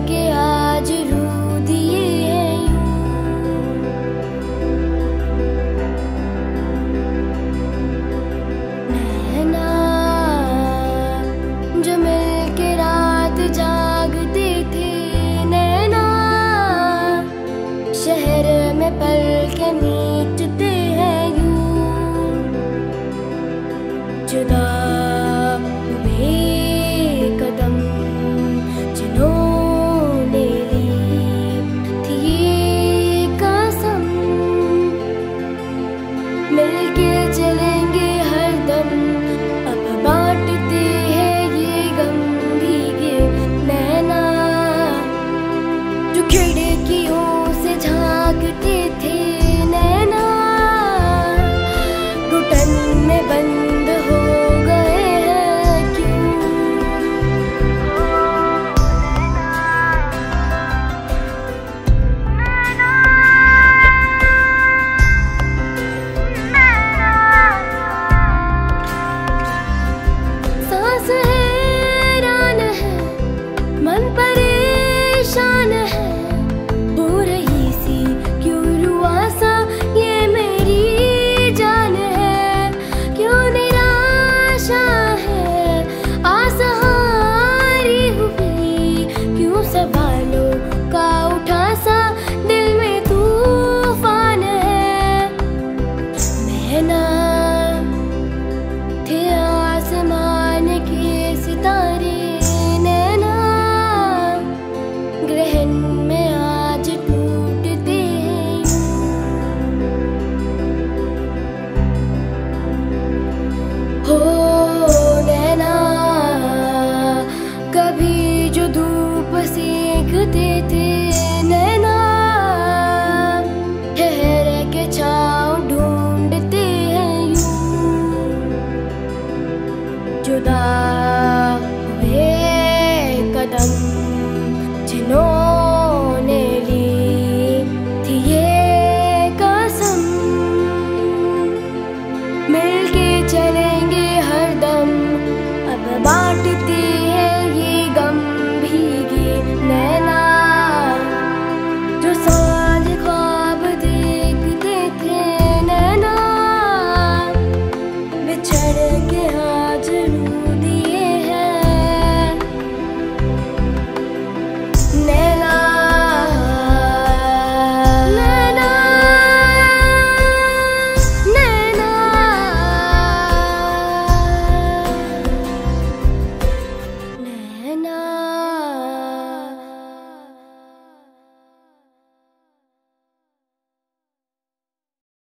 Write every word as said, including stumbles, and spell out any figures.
के आज रू दिए हैं यूं। नैना जो मिल के रात जागते थे, नैना शहर में पल के मीटते हैं यूं। जुदा हुए कदम जिन्होंने ली थी ये कसम, मिलके चलेंगे हरदम, अब बांटते हैं ये गम। भीगे नैना जो खिड़कियों से झांकते थे, नैना घुटन में बंद हो गए हैं क्यों। सांस हैरान है, मन परेशान है, हो रही सी क्यों रुआसा ये मेरी जान है। क्यों निराशा है आसहारी हुई, क्यों सवालों का उठा सा दिल में तूफान है। नैना थे आसमान के सितारे, नैना ग्रहण में आज टूटते हैं यूं। हो नैना कभी जो धूप सेकते थे,